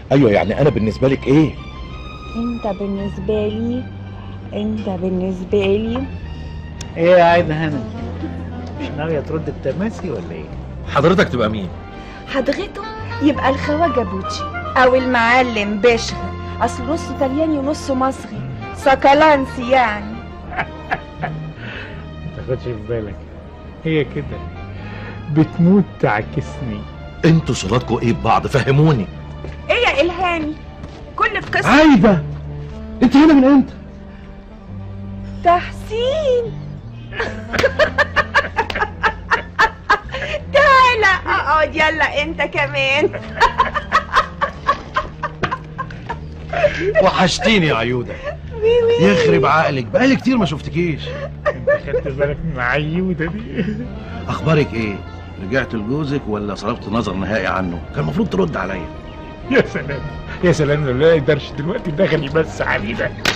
ايوه يعني انا بالنسبه لك ايه؟ انت بالنسبه لي ايه يا عايده هنا، مش ناويه ترد التماسي ولا ايه؟ حضرتك تبقى مين؟ حضرته يبقى الخواجه بوتشي او المعلم بشر، اصل نص طلياني ونص مصري، سكالانسي يعني. ما تاخدش في بالك، هي كده بتموت تعكسني. انتوا صلاتكوا ايه ببعض؟ فهموني. ايه يا الهامي، كل في قصه. عايده انت هنا من امتى؟ تحسين. تعالى اقعد يلا انت كمان. وحشتيني يا عيوده، يخرب عقلك بقالي كتير ما شفتكيش. انت خدت بالك من عيوده دي؟ اخبارك ايه؟ رجعت لجوزك ولا صرفت نظر نهائي عنه؟ كان المفروض ترد عليا. يا سلام يا سلام، لو لا درش دلوقتي دخل يبس علينا.